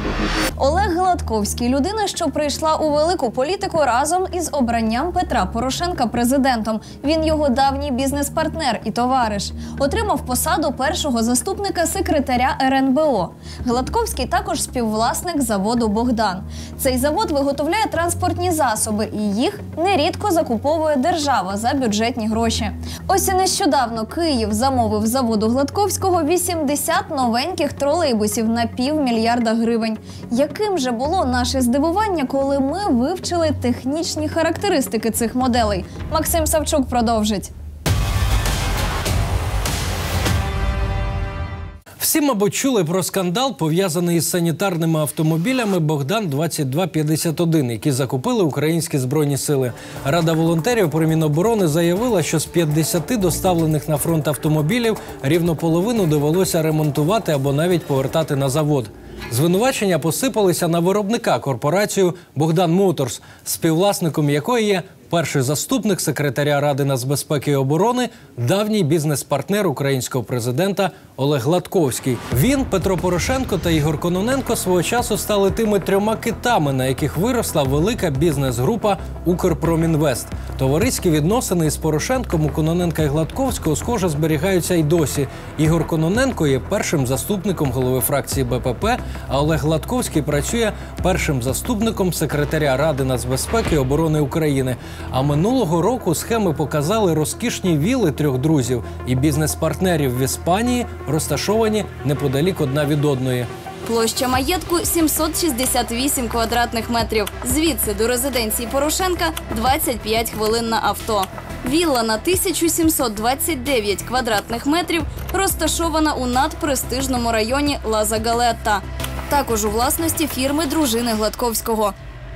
Олег Гладковський – людина, що прийшла у велику політику разом із обранням Петра Порошенка президентом. Він його давній бізнес-партнер і товариш. Отримав посаду першого заступника секретаря РНБО. Гладковський також співвласник заводу «Богдан». Цей завод виготовляє транспортні засоби, і їх нерідко закуповує держава за бюджетні гроші. Ось і нещодавно Київ замовив заводу Гладковського 80 новеньких тролейбусів на $500 мільярда гривень. Яким же було наше здивування, коли ми вивчили технічні характеристики цих моделей? Максим Савчук продовжить. Всі, мабуть, чули про скандал, пов'язаний із санітарними автомобілями «Богдан-2251», які закупили українські Збройні сили. Рада волонтерів при Міноборони заявила, що з 50 доставлених на фронт автомобілів рівно половину довелося ремонтувати або навіть повертати на завод. Звинувачення посипалися на виробника – корпорацію «Богдан Моторс», співвласником якої є перший заступник секретаря Ради нацбезпеки і оборони, давній бізнес-партнер українського президента Олег Гладковський. Він, Петро Порошенко та Ігор Кононенко свого часу стали тими трьома китами, на яких виросла велика бізнес-група «Укрпромінвест». Товариські відносини із Порошенком у Кононенка і Гладковського, схоже, зберігаються й досі. Ігор Кононенко є першим заступником голови фракції БПП, а Олег Гладковський працює першим заступником секретаря Ради нацбезпеки і оборони України. А минулого року схеми показали розкішні вілли трьох друзів і бізнес-партнерів в Іспанії, розташовані неподалік одна від одної. Площа маєтку – 768 квадратних метрів. Звідси до резиденції Порошенка – 25 хвилин на авто. Вілла на 1729 квадратних метрів розташована у надпрестижному районі Ла-Загалетта. Також у власності фірми дружини Гладковського.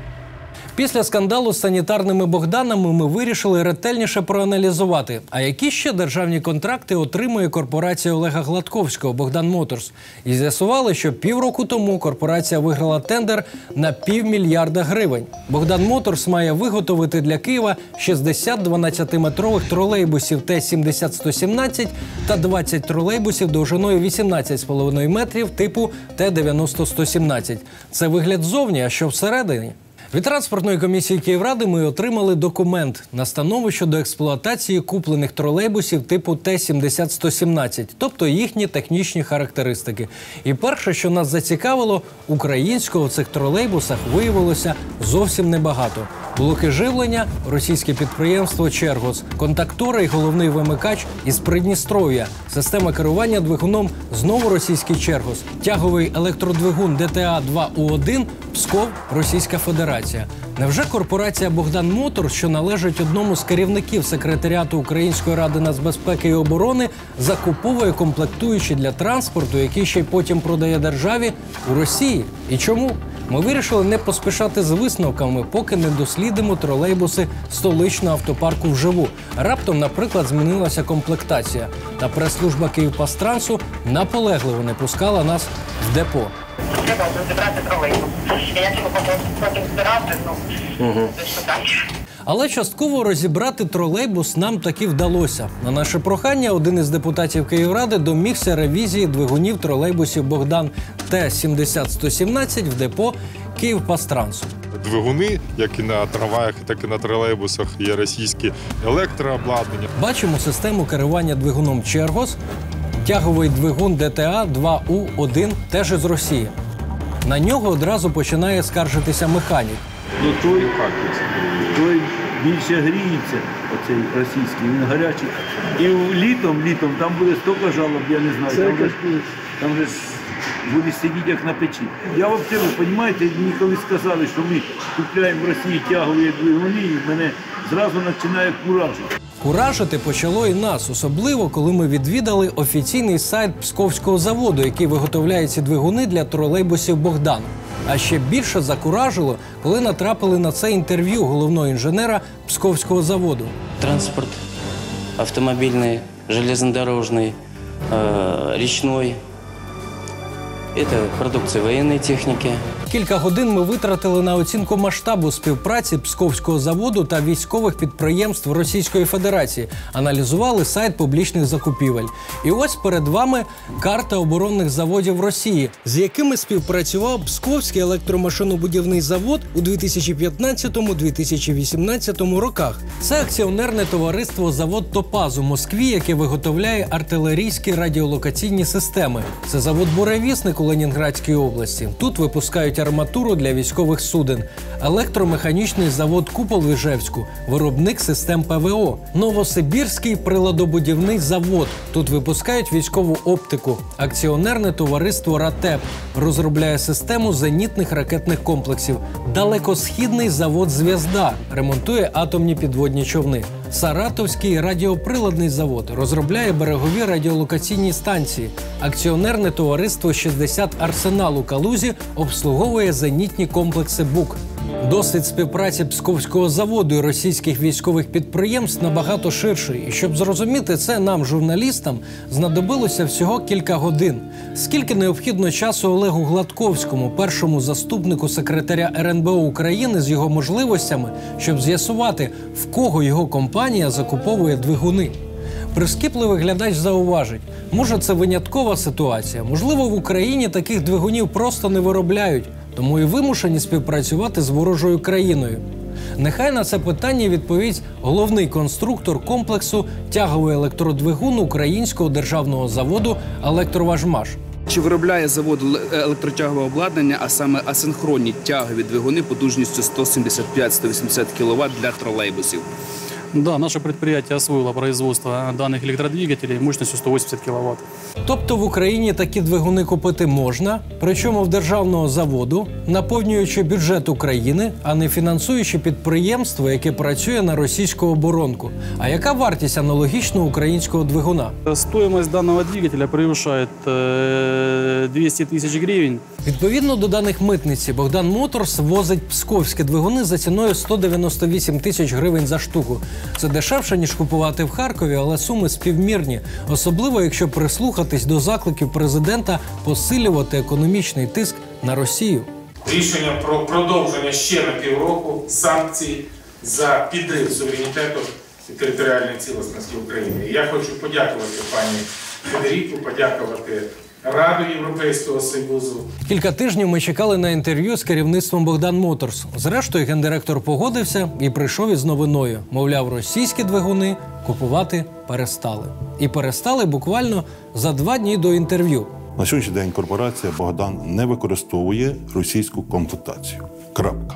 Після скандалу з санітарними «Богданами» ми вирішили ретельніше проаналізувати, а які ще державні контракти отримує корпорація Олега Гладковського «Богдан Моторс». І з'ясували, що півроку тому корпорація виграла тендер на $500 мільярда гривень. «Богдан Моторс» має виготовити для Києва 60 12-метрових тролейбусів Т-70-117 та 20 тролейбусів довжиною 18,5 метрів типу Т-90-117. Це вигляд ззовні, а що всередині? Від транспортної комісії Київради ми отримали документ – настанову щодо експлуатації куплених тролейбусів типу Т-70-117, тобто їхні технічні характеристики. І перше, що нас зацікавило, українського в цих тролейбусах виявилося зовсім небагато. Блоки живлення – російське підприємство «Чергос», контактори і головний вимикач із Придністров'я, система керування двигуном – знову російський «Чергос», тяговий електродвигун ДТА-2У1 – Псков, Російська Федерація. Невже корпорація «Богдан Моторс», що належить одному з керівників секретаріату Української Ради нацбезпеки і оборони, закуповує комплектуючі для транспорту, які ще й потім продає державі у Росії? І чому? Ми вирішили не поспішати з висновками, поки не дослідимо тролейбуси столичного автопарку вживу. Раптом, наприклад, змінилася комплектація. Та прес-служба «Київпастрансу» наполегливо не пускала нас в депо. Треба розібрати тролейбус. Я цього потім збирати, що далі. Але частково розібрати тролейбус нам таки вдалося. На наше прохання один із депутатів Київради домігся ревізії двигунів тролейбусів «Богдан» Т-70-117 в депо «Київпастрансу». Двигуни, як і на трамваях, так і на тролейбусах, є російські електрообладнання. Бачимо систему керування двигуном «Чергос», тяговий двигун ДТА-2У1 теж із Росії. На нього одразу починає скаржитися механік. Ну той більше гріється, оцей російський, він гарячий. І літом там буде стільки жалоб, я не знаю, там же буде сидіти як на печі. Я взагалі, розумієте, мені колись сказали, що ми купуємо в Росії тягові двигуни, і мене зразу починає куражити. Куражити почало і нас, особливо, коли ми відвідали офіційний сайт Псковського заводу, який виготовляє ці двигуни для тролейбусів «Богдан». А ще більше закуражило, коли натрапили на це інтерв'ю головного інженера Псковського заводу. Транспорт автомобильный, железнодорожный, речной Это продукция военной техники. Кілька годин ми витратили на оцінку масштабу співпраці Псковського заводу та військових підприємств Російської Федерації. Аналізували сайт публічних закупівель. І ось перед вами карта оборонних заводів Росії, з якими співпрацював Псковський електромашинобудівний завод у 2015-2018 роках. Це акціонерне товариство «Завод Топаз» у Москві, яке виготовляє артилерійські радіолокаційні системи. Це завод «Буревісник» у Ленінградській області. Тут випускають арматуру для військових суден. Електромеханічний завод «Купол» в Іжевську, виробник систем ПВО. Новосибірський приладобудівний завод. Тут випускають військову оптику. Акціонерне товариство «РАТЕП» розробляє систему зенітних ракетних комплексів. Далекосхідний завод «Зв'язда» ремонтує атомні підводні човни. Саратовський радіоприладний завод розробляє берегові радіолокаційні станції. Акціонерне товариство «60 Арсенал» у Калузі обслуговує зенітні комплекси БУК. Досвід співпраці Псковського заводу і російських військових підприємств набагато ширший. І щоб зрозуміти це нам, журналістам, знадобилося всього кілька годин. Скільки необхідно часу Олегу Гладковському, першому заступнику секретаря РНБО України, з його можливостями, щоб з'ясувати, в кого його компанія закуповує двигуни? Прискіпливий глядач зауважить, може це виняткова ситуація, можливо в Україні таких двигунів просто не виробляють, тому і вимушені співпрацювати з ворожою країною. Нехай на це питання відповість головний конструктор комплексу тяговий електродвигун українського державного заводу «Електроважмаш». Чи виробляє завод електротягове обладнання, а саме асинхронні тягові двигуни потужністю 175-180 кВт для тролейбусів? Да, наше предприятие освоило производство данных электродвигателей мощностью 180 кВт. Тобто в Україні такі двигуни купити можна, причому в державного заводу, наповнюючи бюджет України, а не фінансуючи підприємство, яке працює на російську оборонку. А яка вартість аналогічного українського двигуна? Стоимость данного двигателя превышает 200 тысяч гривен. Відповідно до даних митниці, Богдан Моторс возить псковські двигуни за ціною 198 тисяч гривень за штуку. Це дешевше, ніж купувати в Харкові, але суми співмірні. Особливо, якщо прислухатись до закликів президента посилювати економічний тиск на Росію. Рішення про продовження ще на півроку санкцій за підрив суверенітету і територіальної цілісності України. І я хочу подякувати пані Федеріку, подякувати Раду Європейського Союзу. Кілька тижнів ми чекали на інтерв'ю з керівництвом Богдан Моторс. Зрештою, гендиректор погодився і прийшов із новиною. Мовляв, російські двигуни купувати перестали. І перестали буквально за 2 дні до інтерв'ю. На сьогоднішній день корпорація «Богдан» не використовує російську комплектацію. Крапка.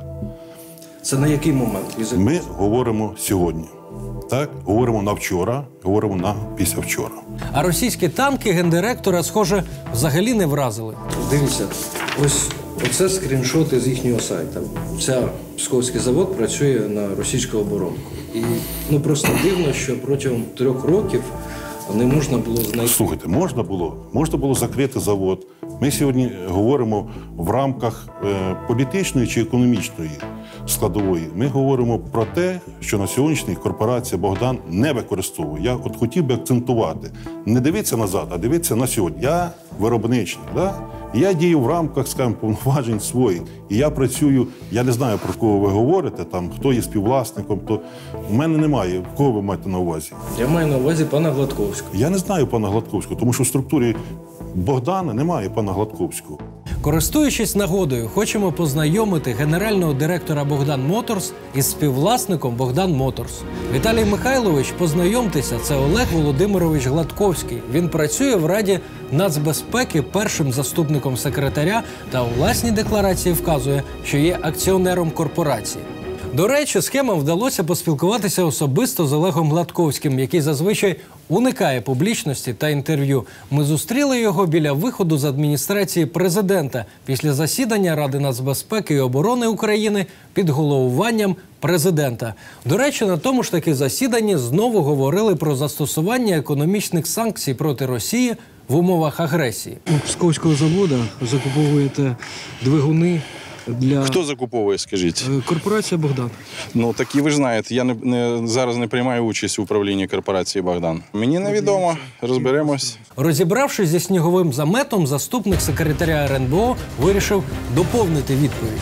Це на який момент? Ми говоримо сьогодні. Так, говоримо на вчора, говоримо на післявчора. А російські танки гендиректора, схоже, взагалі не вразили. Дивіться, ось оце скріншоти з їхнього сайту. Ця Псковський завод працює на російську оборонку. І просто дивно, що протягом 3 років не можна було знайти. Слухайте, можна було закрити завод. Ми сьогодні говоримо в рамках політичної чи економічної складової. Ми говоримо про те, що на сьогоднішній корпорація «Богдан» не використовує. Я от хотів би акцентувати. Не дивіться назад, а дивіться на сьогодні. Я виробничник, да? Я дію в рамках, скажімо, повноважень своїх. І я працюю, я не знаю, про кого ви говорите, там, хто є співвласником, то в мене немає. Кого ви маєте на увазі? Я маю на увазі пана Гладковського. Я не знаю пана Гладковського, тому що в структурі Богдана немає пана Гладковського. Користуючись нагодою, хочемо познайомити генерального директора Богдан Моторс із співвласником Богдан Моторс. Віталій Михайлович, познайомтеся, це Олег Володимирович Гладковський. Він працює в Раді нацбезпеки першим заступником секретаря та у власній декларації вказує, що є акціонером корпорації. До речі, схемам вдалося поспілкуватися особисто з Олегом Гладковським, який зазвичай уникає публічності та інтерв'ю. Ми зустріли його біля виходу з адміністрації президента після засідання Ради нацбезпеки і оборони України під головуванням президента. До речі, на тому ж таки засіданні знову говорили про застосування економічних санкцій проти Росії в умовах агресії. У Псковського заводу закуповуєте двигуни Хто закуповує, скажіть? Корпорація «Богдан». Ну, так і ви ж знаєте, я зараз не приймаю участь у управлінні корпорації «Богдан». Мені невідомо, розберемось. Розібравшись зі сніговим заметом, заступник секретаря РНБО вирішив доповнити відповідь.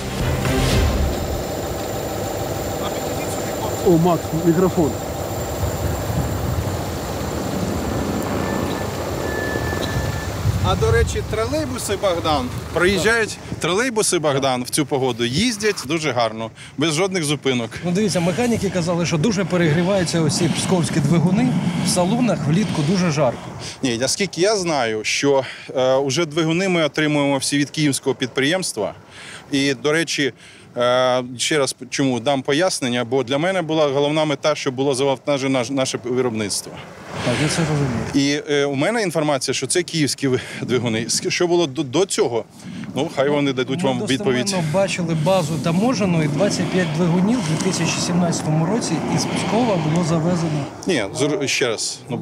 О, Макс, мікрофон. А, до речі, тролейбуси «Богдан» проїжджають. Тролейбуси «Богдан» в цю погоду їздять дуже гарно, без жодних зупинок. Ну, дивіться, механіки казали, що дуже перегріваються ось ці псковські двигуни. В салонах влітку дуже жарко. Ні, наскільки я знаю, що вже двигуни ми отримуємо всі від київського підприємства. І, до речі, ще раз чому дам пояснення, бо для мене була головна мета, щоб було завантажено наше виробництво. Так, я це розумію. І у мене інформація, що це київські двигуни. Що було до цього? Ну, хай вони дадуть вам відповідь. Ми бачили базу таможену, і 25 двигунів у 2017 році із Пскова було завезено. Ні, ще раз. Ну,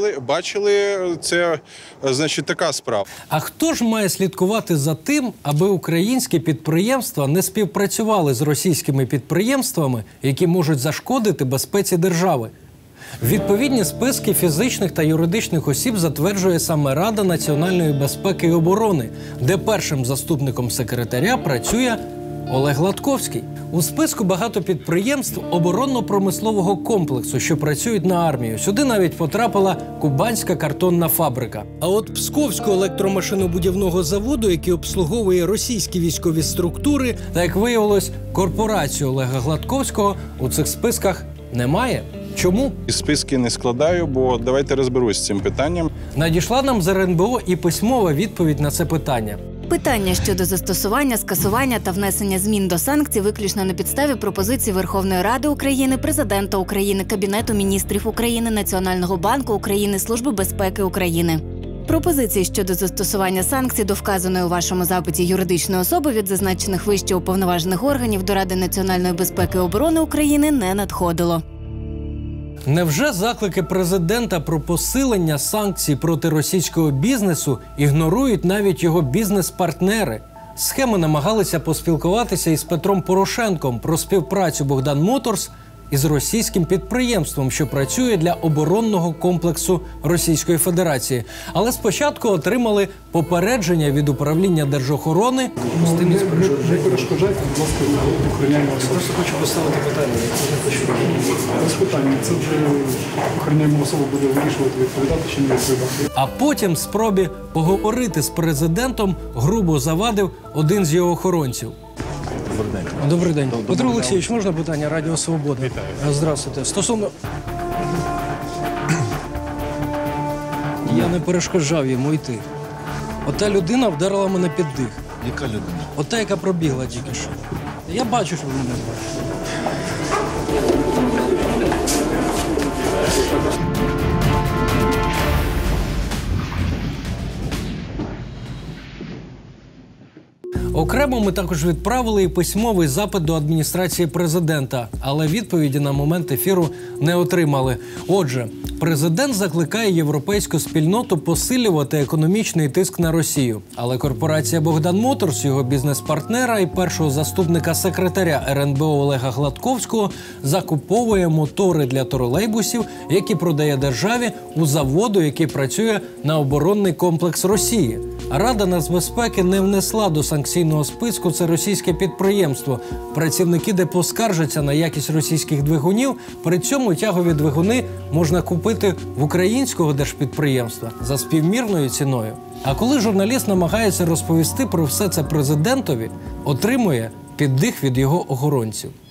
бачили, це, значить, така справа. А хто ж має слідкувати за тим, аби українські підприємства не співпрацювали з російськими підприємствами, які можуть зашкодити безпеці держави? Відповідні списки фізичних та юридичних осіб затверджує саме Рада національної безпеки і оборони, де першим заступником секретаря працює Олег Гладковський. У списку багато підприємств оборонно-промислового комплексу, що працюють на армію. Сюди навіть потрапила Кубанська картонна фабрика. А от Псковського електромашинобудівного заводу, який обслуговує російські військові структури, та, як виявилось, корпорацію Олега Гладковського у цих списках немає. Чому? Списки не складаю, бо давайте розберусь з цим питанням. Надійшла нам з РНБО і письмова відповідь на це питання. Питання щодо застосування, скасування та внесення змін до санкцій виключно на підставі пропозицій Верховної Ради України, Президента України, Кабінету міністрів України, Національного банку України, Служби безпеки України. Пропозиції щодо застосування санкцій до вказаної у вашому запиті юридичної особи від зазначених вище уповноважених органів до Ради національної безпеки і оборони України не надходило. Невже заклики президента про посилення санкцій проти російського бізнесу ігнорують навіть його бізнес-партнери? Схеми намагалися поспілкуватися із Петром Порошенком про співпрацю «Богдан Моторс» із російським підприємством, що працює для оборонного комплексу Російської Федерації. Але спочатку отримали попередження від управління держохорони. Не перешкоджайте, будь ласка, охороняємо особу. Просто хочу поставити питання. Без питання. Це вже охороняємо особу буде вирішувати, відповідати чи не відповідати. А потім в спробі поговорити з президентом грубо завадив один з його охоронців. Добрий день. Петро Олексійович, можна питання? Радіо Свобода. Вітаю. Здравствуйте. Стосовно... Я не перешкоджав йому йти. Ота людина вдарила мене під дих. Яка людина? Ота, яка пробігла тільки що. Я бачу, що ви мене бачите. Окремо ми також відправили і письмовий запит до адміністрації президента, але відповіді на момент ефіру не отримали. Отже, президент закликає європейську спільноту посилювати економічний тиск на Росію. Але корпорація «Богдан Моторс», його бізнес-партнера і першого заступника секретаря РНБО Олега Гладковського закуповує мотори для тролейбусів, які продає державі у заводу, який працює на оборонний комплекс Росії. Рада нацбезпеки не внесла до санкційного списку це російське підприємство. Працівники де поскаржаться на якість російських двигунів, при цьому тягові двигуни можна купити в українського держпідприємства за співмірною ціною. А коли журналіст намагається розповісти про все це президентові, отримує піддих від його охоронців.